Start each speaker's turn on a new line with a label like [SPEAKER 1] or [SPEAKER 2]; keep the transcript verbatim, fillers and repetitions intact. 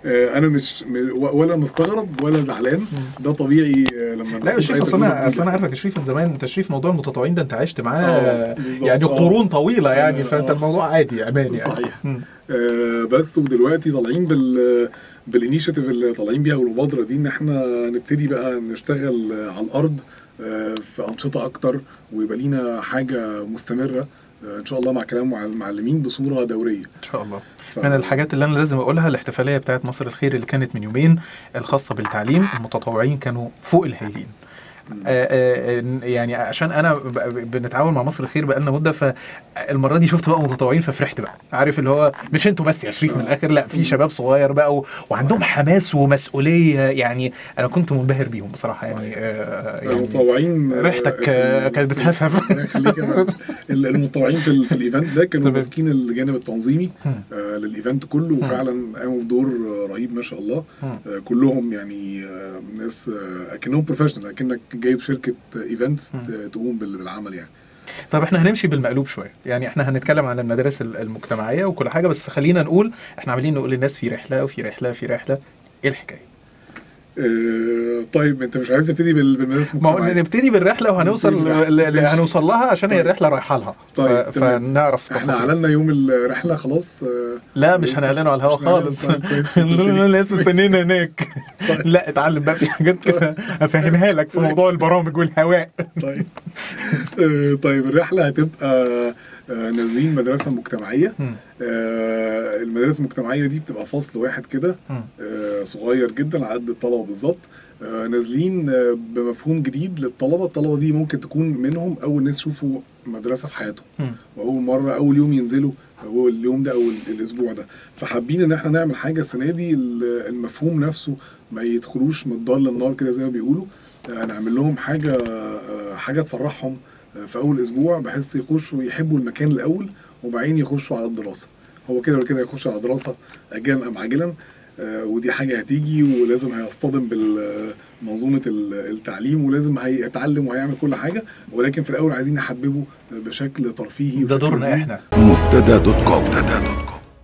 [SPEAKER 1] انا مش ولا مستغرب ولا زعلان، ده طبيعي لما
[SPEAKER 2] لا يا شريف، اصل انا اصل انا عارفك يا شريف من زمان، انت شريف موضوع المتطوعين ده انت عشت معاه يعني قرون طويله يعني، فانت الموضوع عادي امان يعني.
[SPEAKER 1] صحيح. آه بس ودلوقتي طالعين بال بالانيشيتيف اللي طالعين بيها والمبادره دي، ان احنا نبتدي بقى نشتغل على الارض آه في انشطه اكتر، ويبقى لينا حاجه مستمره آه ان شاء الله مع كلام مع المعلمين بصوره دوريه
[SPEAKER 2] ان شاء الله. ف... من الحاجات اللي انا لازم اقولها الاحتفاليه بتاعت مصر الخير اللي كانت من يومين الخاصه بالتعليم، المتطوعين كانوا فوق الهايلين. آآ آآ يعني عشان انا بنتعاون مع مصر الخير بقالنا مده، فالمره دي شفت بقى متطوعين ففرحت بقى، عارف اللي هو مش انتوا بس يا شريف من الاخر، لا في شباب صغير بقى و... وعندهم حماس ومسؤوليه، يعني انا كنت منبهر بيهم بصراحه. يعني, يعني
[SPEAKER 1] المتطوعين
[SPEAKER 2] ريحتك كانت بتهفهف.
[SPEAKER 1] المتطوعين في, في الايفنت ده كانوا ماسكين الجانب التنظيمي آه للايفنت كله، وفعلا قاموا بدور رهيب ما شاء الله. آه كلهم يعني آه ناس آه اكنهم بروفيشنال، اكنك جايب شركه ايفنتس تقوم بالعمل يعني.
[SPEAKER 2] طب احنا هنمشي بالمقلوب شويه، يعني احنا هنتكلم عن المدارس المجتمعيه وكل حاجه، بس خلينا نقول احنا عاملين نقول للناس في رحله وفي رحله في رحله، ايه الحكايه؟
[SPEAKER 1] اه طيب انت مش عايز تبتدي بالمدارس المجتمعيه؟
[SPEAKER 2] ما هو نبتدي بالرحله وهنوصل هنوصل لها عشان طيب. هي الرحله رايحه لها.
[SPEAKER 1] طيب
[SPEAKER 2] فنعرف
[SPEAKER 1] تفاصيل. احنا اعلنا يوم الرحله خلاص؟
[SPEAKER 2] لا مش هنعلنه على الهواء خالص. الناس مستنينا هناك. طيب. لا اتعلم بقى في حاجات كده افهمها لك في طيب. موضوع البرامج والهواء.
[SPEAKER 1] طيب اه طيب الرحله هتبقى نازلين مدرسه مجتمعيه. آه المدارس المجتمعيه دي بتبقى فصل واحد كده آه صغير جدا على قد الطلبه بالظبط. آه نازلين آه بمفهوم جديد للطلبه، الطلبه دي ممكن تكون منهم اول ناس يشوفوا مدرسه في حياتهم، واول مره اول يوم ينزلوا هو اليوم ده او الاسبوع ده. فحابين ان احنا نعمل حاجه السنه دي المفهوم نفسه ما يدخلوش من الدار للنار كده زي ما بيقولوا. آه نعمل لهم حاجه آه حاجه تفرحهم في اول اسبوع، بحيث يخشوا يحبوا المكان الاول وبعدين يخشوا على الدراسه. هو كده ولا كده يخشوا على الدراسه اجلا ام عاجلا، آه ودي حاجه هتيجي ولازم هيصطدم بالمنظومه التعليم ولازم هيتعلم وهيعمل كل حاجه، ولكن في الاول عايزين نحببه بشكل ترفيهي.
[SPEAKER 2] ده دورنا احنا.
[SPEAKER 3] مبتدا دوت كوم.